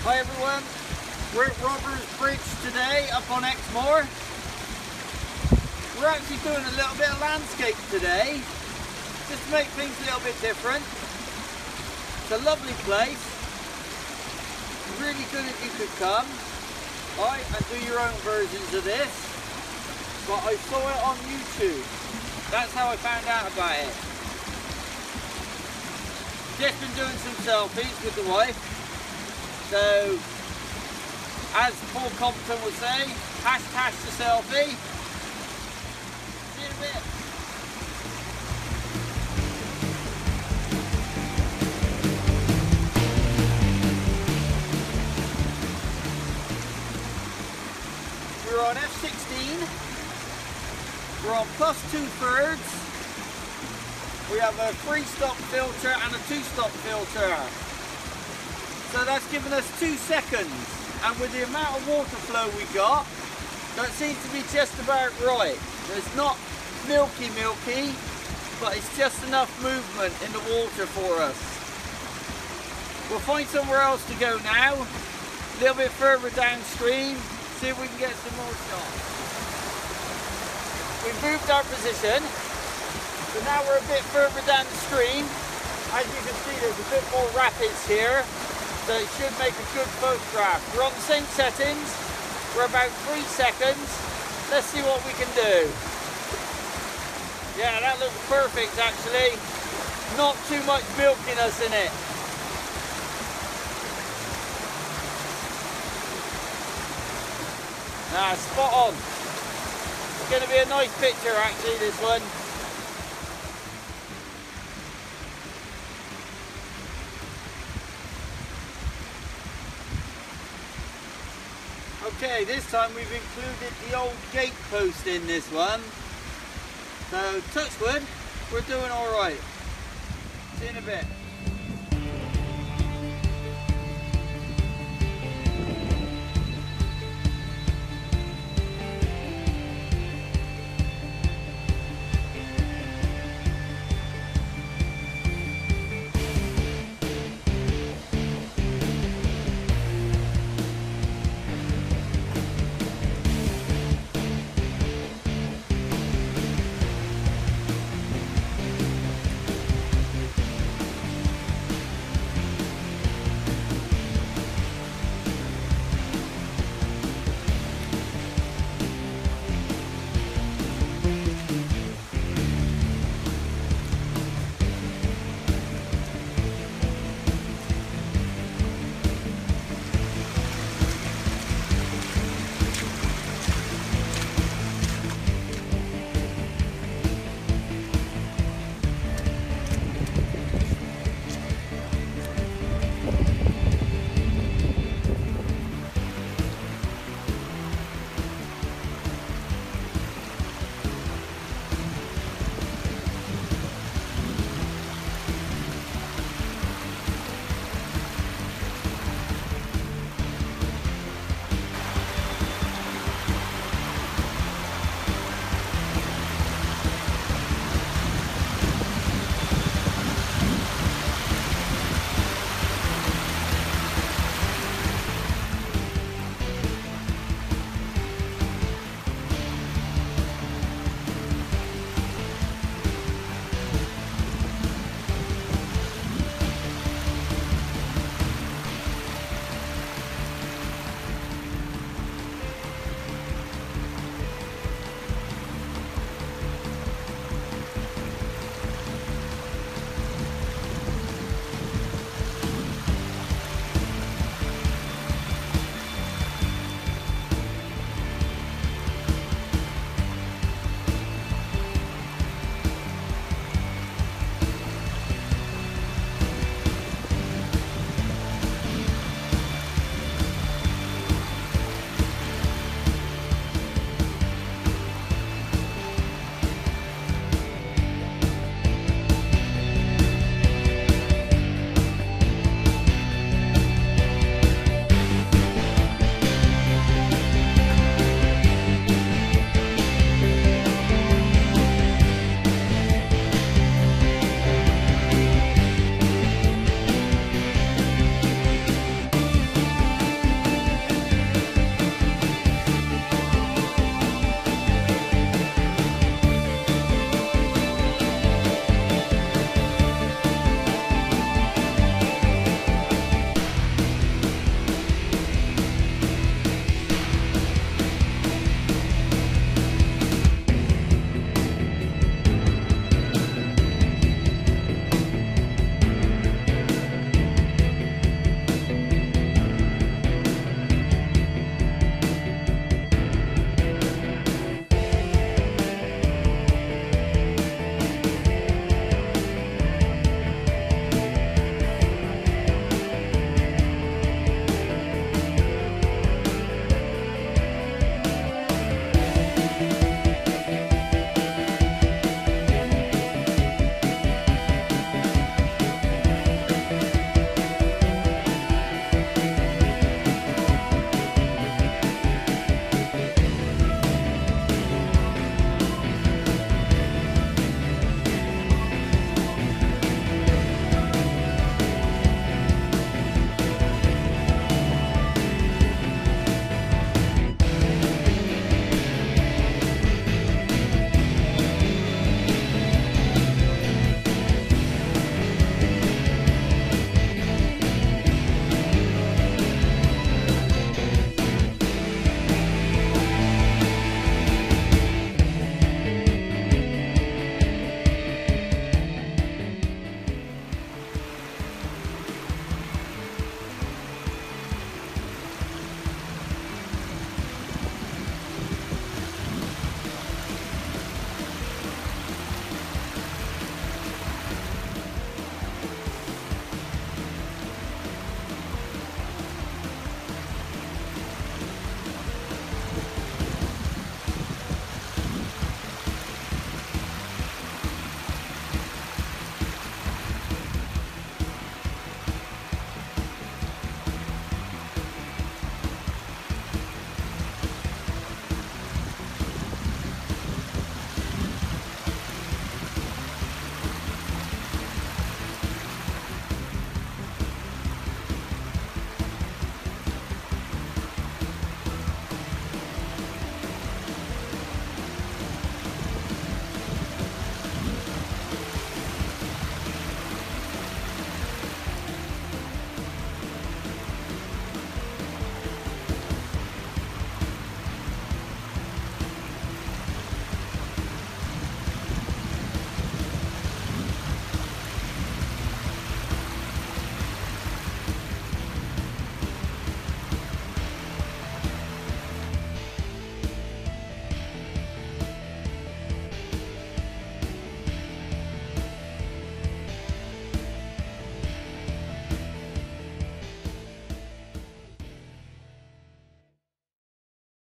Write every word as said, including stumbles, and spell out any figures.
Hi everyone, we're at Robbers Bridge today up on Exmoor. We're actually doing a little bit of landscape today, just to make things a little bit different. It's a lovely place, really good if you could come, right, and do your own versions of this. But I saw it on YouTube, that's how I found out about it. Just been doing some selfies with the wife. So, as Paul Compton would say, hashtag the selfie. See you in a bit. We're on F sixteen. We're on plus two thirds. We have a three-stop filter and a two-stop filter. So that's given us two seconds. And with the amount of water flow we got, that seems to be just about right. It's not milky milky, but it's just enough movement in the water for us. We'll find somewhere else to go now, a little bit further downstream, see if we can get some more shots. We've moved our position. So now we're a bit further down the stream. As you can see, there's a bit more rapids here, so it should make a good photograph. We're on the same settings. We're about three seconds. Let's see what we can do. Yeah, that looks perfect actually. Not too much milkiness in it. Nah, spot on. It's going to be a nice picture actually, this one. Okay, this time we've included the old gate post in this one. So, touch wood, we're doing alright. See you in a bit.